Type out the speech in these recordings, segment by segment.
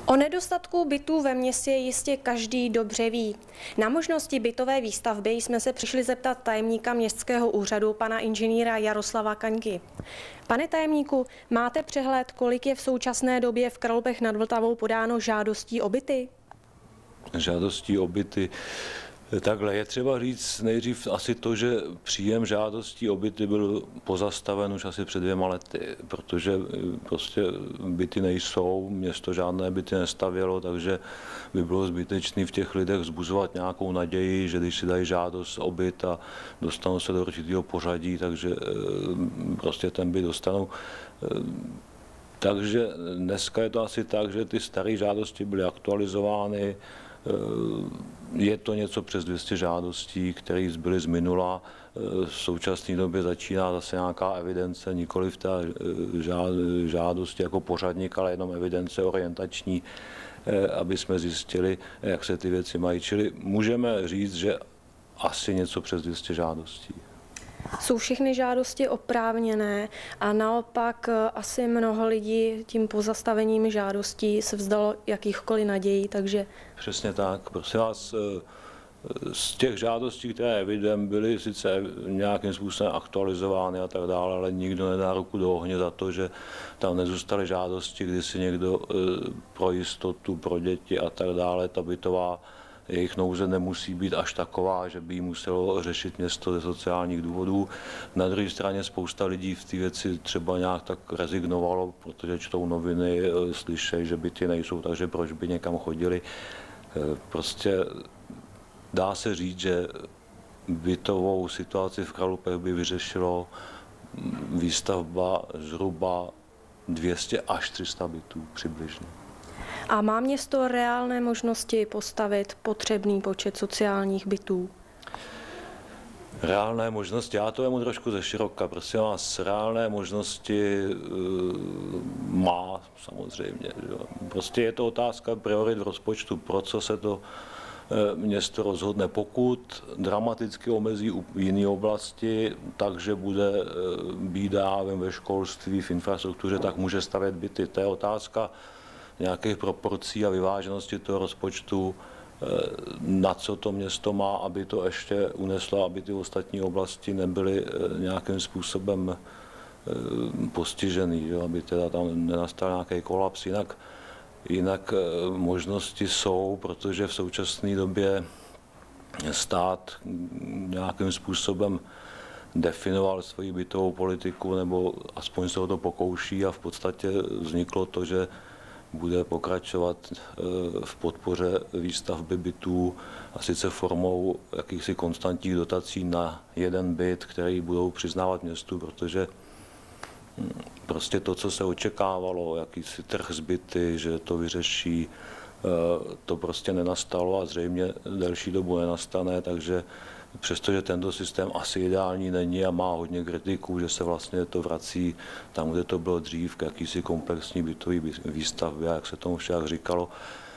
O nedostatku bytů ve městě jistě každý dobře ví. Na možnosti bytové výstavby jsme se přišli zeptat tajemníka městského úřadu, pana inženýra Jaroslava Kaňky. Pane tajemníku, máte přehled, kolik je v současné době v Kralupech nad Vltavou podáno žádostí o byty? Žádostí o byty. Takhle je třeba říct nejdřív asi to, že příjem žádostí o byty byl pozastaven už asi před 2 lety, protože prostě byty nejsou, město žádné byty nestavělo, takže by bylo zbytečné v těch lidech vzbuzovat nějakou naději, že když si dají žádost o byt a dostanou se do určitého pořadí, takže prostě ten byt dostanou. Takže dneska je to asi tak, že ty staré žádosti byly aktualizovány. Je to něco přes 200 žádostí, které zbyly z minula. V současné době začíná zase nějaká evidence, nikoli v té žádosti jako pořadník, ale jenom evidence orientační, aby jsme zjistili, jak se ty věci mají. Čili můžeme říct, že asi něco přes 200 žádostí. Jsou všechny žádosti oprávněné a naopak asi mnoho lidí tím pozastavením žádostí se vzdalo jakýchkoliv nadějí, takže... Přesně tak. Prosím vás, z těch žádostí, které evidem byly sice nějakým způsobem aktualizovány a tak dále, ale nikdo nedá ruku do ohně za to, že tam nezůstaly žádosti, kdy si někdo pro jistotu, pro děti a tak dále, ta bytová jejich nouze nemusí být až taková, že by ji muselo řešit město ze sociálních důvodů. Na druhé straně spousta lidí v té věci třeba nějak tak rezignovalo, protože čtou noviny, slyšejí, že byty nejsou, takže proč by někam chodili. Prostě dá se říct, že bytovou situaci v Kralupech by vyřešilo výstavba zhruba 200 až 300 bytů přibližně. A má město reálné možnosti postavit potřebný počet sociálních bytů? Reálné možnosti, já to vemu trošku ze široka, prosím vás, reálné možnosti má samozřejmě. Že? Prostě je to otázka priorit v rozpočtu, pro co se to město rozhodne. Pokud dramaticky omezí jiné oblasti, takže bude bída ve školství, v infrastruktuře, tak může stavět byty. To je otázka nějakých proporcí a vyváženosti toho rozpočtu, na co to město má, aby to ještě uneslo, aby ty ostatní oblasti nebyly nějakým způsobem postižený, aby teda tam nenastal nějaký kolaps. Jinak možnosti jsou, protože v současné době stát nějakým způsobem definoval svoji bytovou politiku, nebo aspoň se o to pokouší a v podstatě vzniklo to, že bude pokračovat v podpoře výstavby bytů a sice formou jakýchsi konstantních dotací na jeden byt, který budou přiznávat městu, protože prostě to, co se očekávalo, jakýsi trh s byty, že to vyřeší, to prostě nenastalo a zřejmě delší dobu nenastane, takže přestože tento systém asi ideální není a má hodně kritiků, že se vlastně to vrací tam, kde to bylo dřív, k jakýsi komplexní bytové výstavbě, jak se tomu však říkalo.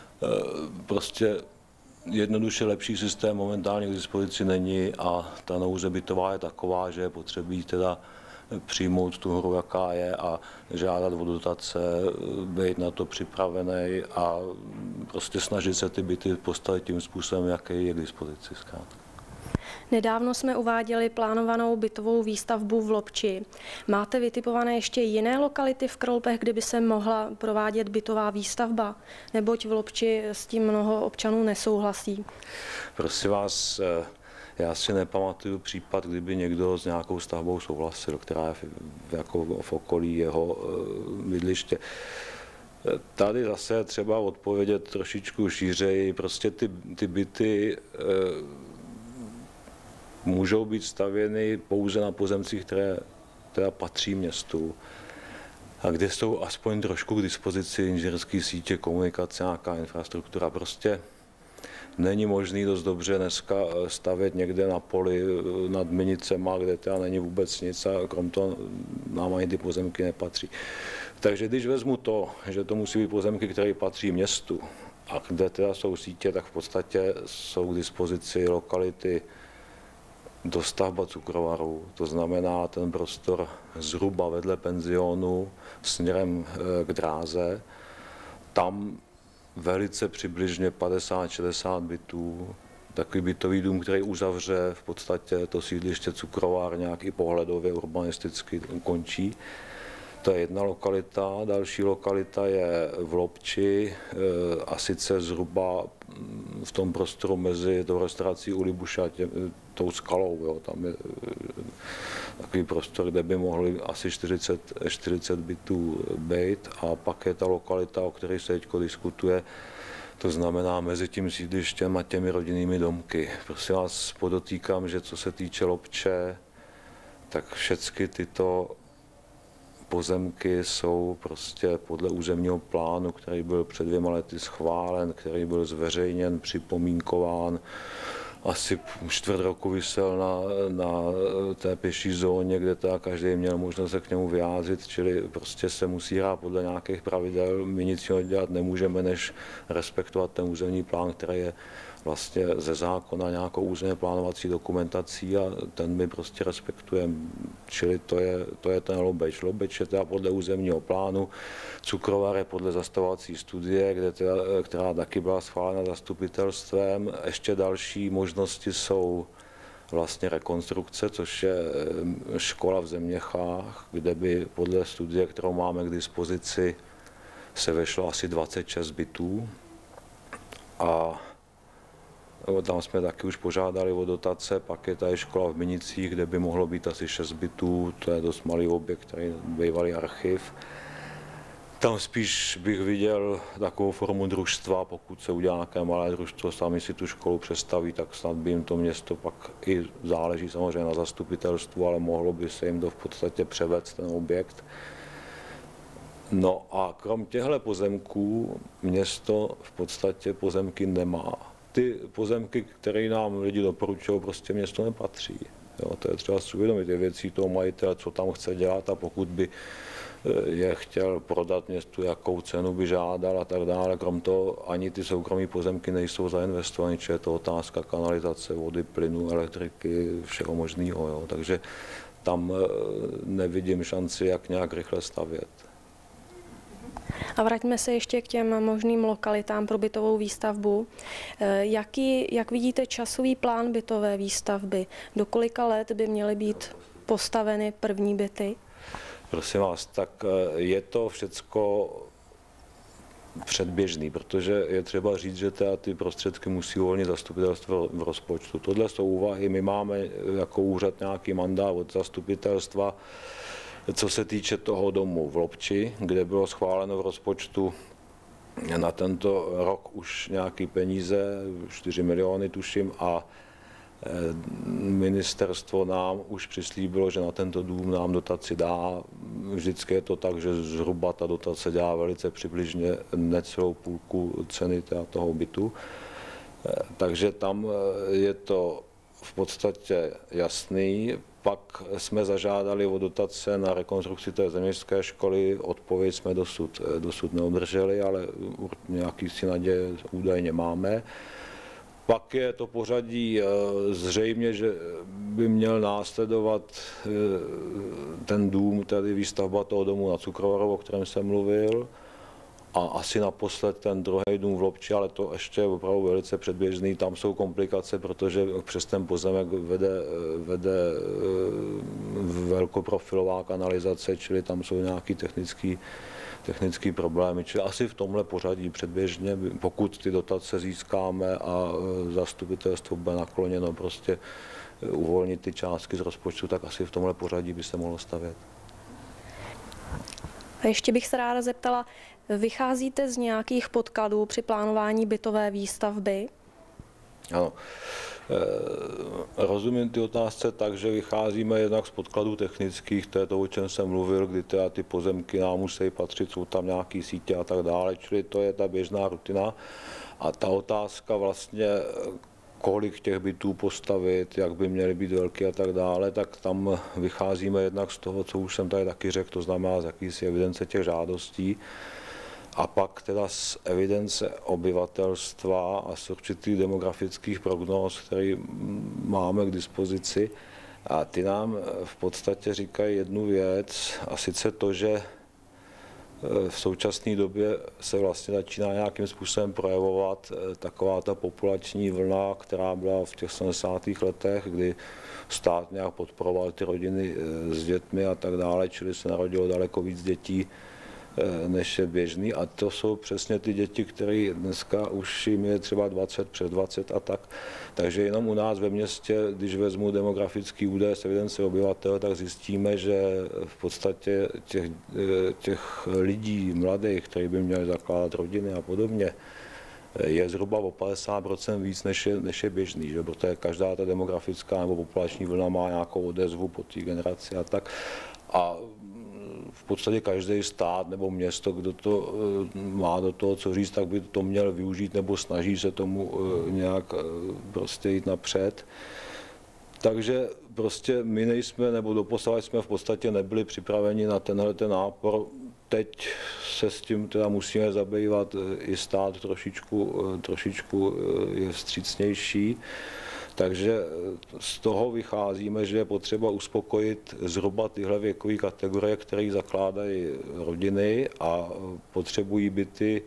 Prostě jednoduše lepší systém momentálně k dispozici není a ta nouze bytová je taková, že je potřebí teda přijmout tu hru, jaká je a žádat o dotace, být na to připravený a prostě snažit se ty byty postavit tím způsobem, jaký je k dispozici. Nedávno jsme uváděli plánovanou bytovou výstavbu v Lobči. Máte vytipované ještě jiné lokality v Kralupech, kde by se mohla provádět bytová výstavba? Neboť v Lobči s tím mnoho občanů nesouhlasí. Prosím vás, já si nepamatuju případ, kdyby někdo s nějakou stavbou souhlasil, která je jako v okolí jeho bydliště. Tady zase třeba odpovědět trošičku šířeji. Prostě ty byty můžou být stavěny pouze na pozemcích, které teda patří městu a kde jsou aspoň trošku k dispozici inženýrské sítě, komunikace, nějaká infrastruktura. Prostě není možný dost dobře dneska stavět někde na poli nad Minicema, kde teda není vůbec nic a krom toho nám ani ty pozemky nepatří. Takže když vezmu to, že to musí být pozemky, které patří městu a kde teda jsou sítě, tak v podstatě jsou k dispozici lokality dostavba cukrovaru, to znamená ten prostor zhruba vedle penzionu směrem k dráze. Tam velice přibližně 50-60 bytů. Takový bytový dům, který uzavře v podstatě to sídliště cukrovárňák i pohledově urbanisticky končí. To je jedna lokalita. Další lokalita je v Lobči, a sice zhruba v tom prostoru mezi tou restaurací u Libuša a tou skalou. Jo. Tam je takový prostor, kde by mohli asi 40 bytů být. A pak je ta lokalita, o které se teď diskutuje, to znamená mezi tím sídlištěm a těmi rodinnými domky. Prosím vás, podotýkám, že co se týče Lobče, tak všechny tyto pozemky jsou prostě podle územního plánu, který byl před 2 lety schválen, který byl zveřejněn, připomínkován. Asi 4 roku visel na té pěší zóně, kde teda každý měl možnost se k němu vyjádřit, čili prostě se musí hrát podle nějakých pravidel. My nic jiného dělat nemůžeme, než respektovat ten územní plán, který je vlastně ze zákona nějakou územně plánovací dokumentací a ten my prostě respektujeme. Čili to je ten Lobeč. Lobeč je teda podle územního plánu, cukrovar je podle zastavovací studie, která taky byla schválena zastupitelstvem. Ještě další možnosti jsou vlastně rekonstrukce, což je škola v Zeměchách, kde by podle studie, kterou máme k dispozici, se vešlo asi 26 bytů. A tam jsme taky už požádali o dotace, pak je tady škola v Minicích, kde by mohlo být asi 6 bytů, to je dost malý objekt, který bývalý archiv. Tam spíš bych viděl takovou formu družstva, pokud se udělá nějaké malé družstvo, sami si tu školu představí, tak snad by jim to město pak i záleží samozřejmě na zastupitelstvu, ale mohlo by se jim to v podstatě převést ten objekt. No a krom těchto pozemků město v podstatě pozemky nemá. Ty pozemky, které nám lidi doporučují, prostě město nepatří. Jo, to je třeba si uvědomit, je věcí toho majitele, co tam chce dělat a pokud by je chtěl prodat městu, jakou cenu by žádal a tak dále. Krom toho ani ty soukromé pozemky nejsou zainvestované, či je to otázka kanalizace, vody, plynu, elektriky, všeho možného. Jo. Takže tam nevidím šanci, jak nějak rychle stavět. A vraťme se ještě k těm možným lokalitám pro bytovou výstavbu. Jak vidíte časový plán bytové výstavby? Do kolika let by měly být postaveny první byty? Prosím vás, tak je to všecko předběžný, protože je třeba říct, že ty prostředky musí uvolnit zastupitelstvo v rozpočtu. Tohle jsou úvahy, my máme jako úřad nějaký mandát od zastupitelstva, co se týče toho domu v Lobči, kde bylo schváleno v rozpočtu na tento rok už nějaké peníze, 4 miliony tuším, a ministerstvo nám už přislíbilo, že na tento dům nám dotaci dá. Vždycky je to tak, že zhruba ta dotace dělá velice přibližně necelou půlku ceny toho bytu. Takže tam je to v podstatě jasný. Pak jsme zažádali o dotace na rekonstrukci té zemědělské školy. Odpověď jsme dosud neobdrželi, ale nějaký si naděje údajně máme. Pak je to pořadí zřejmě, že by měl následovat ten dům, tedy výstavba toho domu na Cukrovaru, o kterém jsem mluvil, a asi naposled ten druhý dům v Lobči, ale to ještě je opravdu velice předběžný. Tam jsou komplikace, protože přes ten pozemek vede velkoprofilová kanalizace, čili tam jsou nějaký technický problémy. Čili asi v tomhle pořadí předběžně, pokud ty dotace získáme a zastupitelstvo bude nakloněno prostě uvolnit ty částky z rozpočtu, tak asi v tomhle pořadí by se mohlo stavět. A ještě bych se ráda zeptala, vycházíte z nějakých podkladů při plánování bytové výstavby? Ano. Rozumím ty otázce tak, že vycházíme jednak z podkladů technických, to je to, o čem jsem mluvil, kdy teda ty pozemky nám musí patřit, jsou tam nějaké sítě a tak dále, čili to je ta běžná rutina. A ta otázka vlastně, kolik těch bytů postavit, jak by měly být velké a tak dále, tak tam vycházíme jednak z toho, co už jsem tady taky řekl, to znamená z jakýsi evidence těch žádostí. A pak teda z evidence obyvatelstva a z určitých demografických prognóz, které máme k dispozici. A ty nám v podstatě říkají jednu věc, a sice to, že v současné době se vlastně začíná nějakým způsobem projevovat taková ta populační vlna, která byla v těch 70. letech, kdy stát nějak podporoval ty rodiny s dětmi a tak dále, čili se narodilo daleko víc dětí, než je běžný. A to jsou přesně ty děti, které dneska už jim je třeba 20, přes 20 a tak. Takže jenom u nás ve městě, když vezmu demografický údaj z evidence obyvatel, tak zjistíme, že v podstatě těch lidí mladých, kteří by měli zakládat rodiny a podobně, je zhruba o 50% víc, než je běžný, že? Protože každá ta demografická nebo populační vlna má nějakou odezvu po té generaci a tak. A v podstatě každý stát nebo město, kdo to má do toho co říct, tak by to měl využít nebo snaží se tomu nějak prostě jít napřed. Takže prostě my nejsme, nebo doposavad jsme v podstatě nebyli připraveni na tenhle nápor. Teď se s tím teda musíme zabývat, i stát trošičku je vstřícnější. Takže z toho vycházíme, že je potřeba uspokojit zhruba tyhle věkové kategorie, které zakládají rodiny a potřebují byty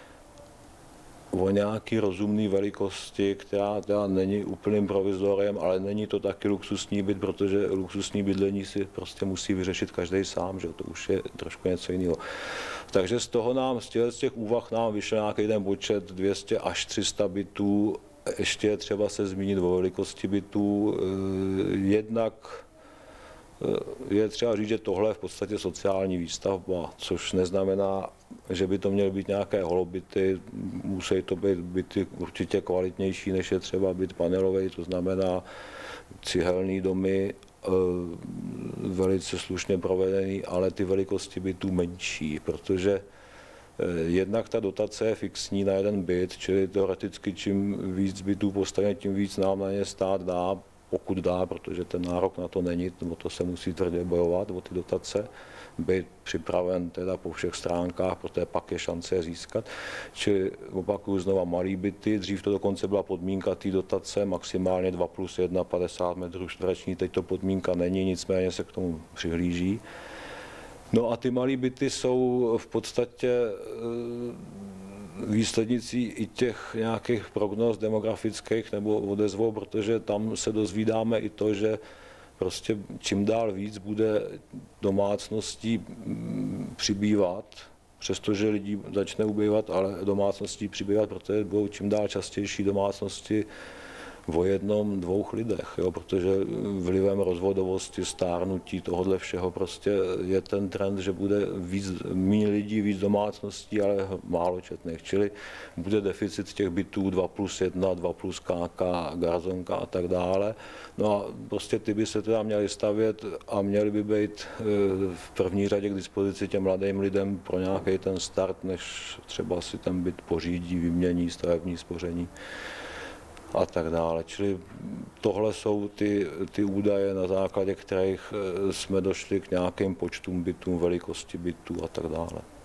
o nějaké rozumné velikosti, která teda není úplným provizoriem, ale není to taky luxusní byt, protože luxusní bydlení si prostě musí vyřešit každý sám, že to už je trošku něco jiného. Takže z těch úvah nám vyšel nějaký ten počet 200 až 300 bytů. Ještě je třeba se zmínit o velikosti bytů. Jednak je třeba říct, že tohle je v podstatě sociální výstavba, což neznamená, že by to měly být nějaké holobyty. Musí to být byty určitě kvalitnější, než je třeba byt panelový, to znamená cihelný domy, velice slušně provedený, ale ty velikosti bytů menší, protože jednak ta dotace je fixní na jeden byt, čili teoreticky čím víc bytů postavíme, tím víc nám na ně stát dá, pokud dá, protože ten nárok na to není, nebo to se musí tvrdě bojovat o ty dotace, být připraven teda po všech stránkách, protože pak je šance je získat. Čili opakuju znova malý byty, dřív to dokonce byla podmínka té dotace, maximálně 2+1, 50 metrů čtverečních, teď to podmínka není, nicméně se k tomu přihlíží. No a ty malé byty jsou v podstatě výslednicí i těch nějakých prognóz demografických nebo odezvou, protože tam se dozvídáme i to, že prostě čím dál víc bude domácností přibývat, přestože lidí začne ubývat, ale domácností přibývat, protože budou čím dál častější domácnosti o jednom, dvou lidech, jo, protože vlivem rozvodovosti, stárnutí, tohohle všeho prostě je ten trend, že bude méně lidí, víc domácností, ale málo četných, čili bude deficit těch bytů 2+1, 2+ KK, garzonka a tak dále. No a prostě ty by se teda měly stavět a měly by být v první řadě k dispozici těm mladým lidem pro nějaký ten start, než třeba si ten byt pořídí, vymění, stavební spoření a tak dále. Čili tohle jsou ty údaje, na základě kterých jsme došli k nějakým počtům bytů, velikosti bytů a tak dále.